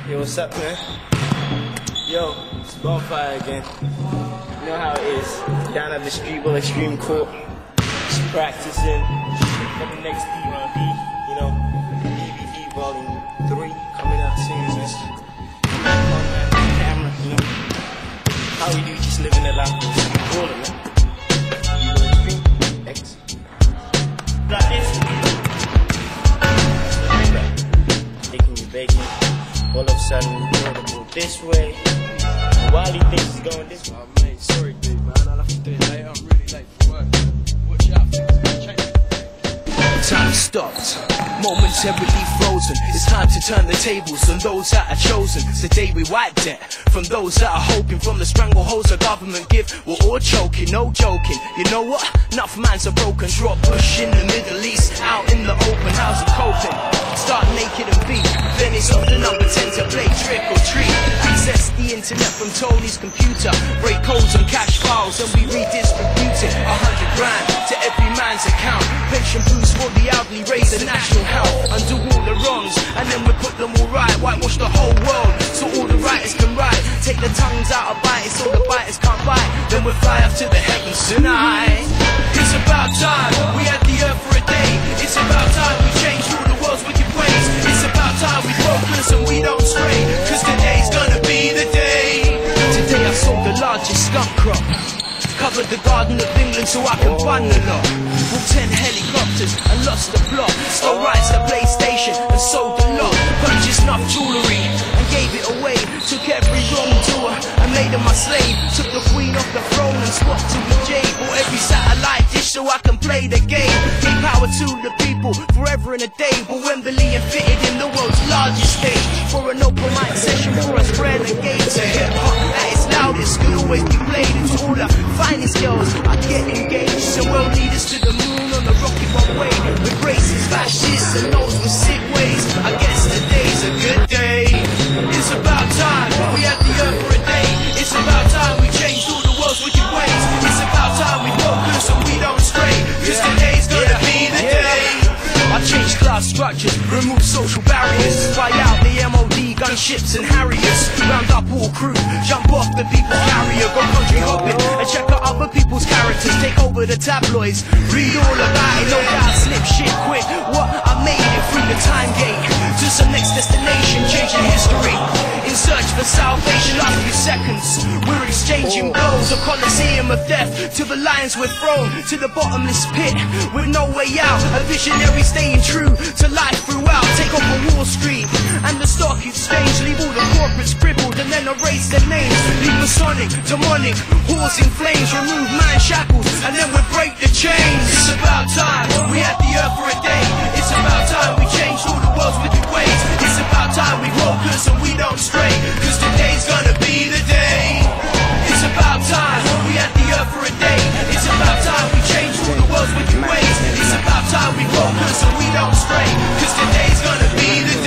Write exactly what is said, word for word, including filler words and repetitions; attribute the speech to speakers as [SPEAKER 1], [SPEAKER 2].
[SPEAKER 1] Yo, what's up, man? Yo, it's Bonfire again. You know how it is. Down at the Streetball Extreme Court. Just practicing for the next D round B. You know, D V D Volume three coming out soon. Just on the camera, you know. How we do, just living it out. All of it. Streetball Extreme X. Like this. Taking you baking. All of a sudden, we're going to go this way. And while he thinks he's going this way.
[SPEAKER 2] Oh, mate, sorry, dude, man. I'll have to do it later. I'm really late for work. Watch out, things change.
[SPEAKER 3] Time stopped, momentarily frozen. It's time to turn the tables on those that are chosen. Today we wiped it from those that are hoping. From the strangleholds the government give, we're all choking, no joking. You know what? Enough minds are broken. Drop bush in the Middle East, out in the open. How's it coping? Start naked and beat. Then it's on the number ten to play trick or treat. Access the internet from Tony's computer. Break codes and cache files and we redistribute it. A hundred grand to every man's account. Pension boost for the elderly, raise the national health. Undo all the wrongs and then we put them all right. Whitewash the whole world so all the writers can write. Take the tongues out of bite so the biters can't bite. Then we fly up to the heavens tonight. It's about time we had the earth for a day. It's about time we change all the world's wicked ways. It's about time we focus and we don't stray. Cause today's gonna be the day. Today I sold the largest skunk crop. Covered the Garden of England so I can fund the lot. With ten helicopters and lost the plot. Stole rights to PlayStation and sold the lot. Purchased enough jewellery and gave it away. Took every wrongdoer and made them my slave. Took the queen off the throne and swapped to the jade. Bought every satellite dish so I can play the game. Gave power to the people forever and a day. But Wembley and fitted in the world's largest stage. For an open mic session for us renegades. A hip hop at its loudest could always be played. It's all the finest girls I get engaged. So world leaders to the moon on the rocket runway. With races, fascists and those with sick ways. I guess today's a good day. It's about time we had the earth for a day. It's about time we changed all the world's wicked ways. It's about time we focus and we don't stray. Cause today's gonna be the day. I change class structures, remove social barriers. Fly out the M O D, gunships and Harriers. Round up all crew, jump off the people's carrier. Go country hopping and check out other people's characters. Take over the tabloids, read all about it. No doubt slip shit quick. What? I made it through the time gate to some next destination, changing history. In search for salvation, last few seconds we're exchanging blows. A coliseum of death, to the lions we're thrown, to the bottomless pit with no way out. A visionary staying true to life throughout. Take over Wall Street and the stock exchange. Leave all the corporates crippled and then erase their names. Leave Masonic, demonic, whores in flames. Remove man shackles and then we break the chains. It's about time we had the earth for a day. It's about time we changed all the world's wicked ways. It's about time we focus and we don't stray. Cause today's gonna be the day. It's about time we had the earth for a day. It's about time we changed all the world's wicked ways. It's about time we focus and we don't stray. Cause today's gonna be the day.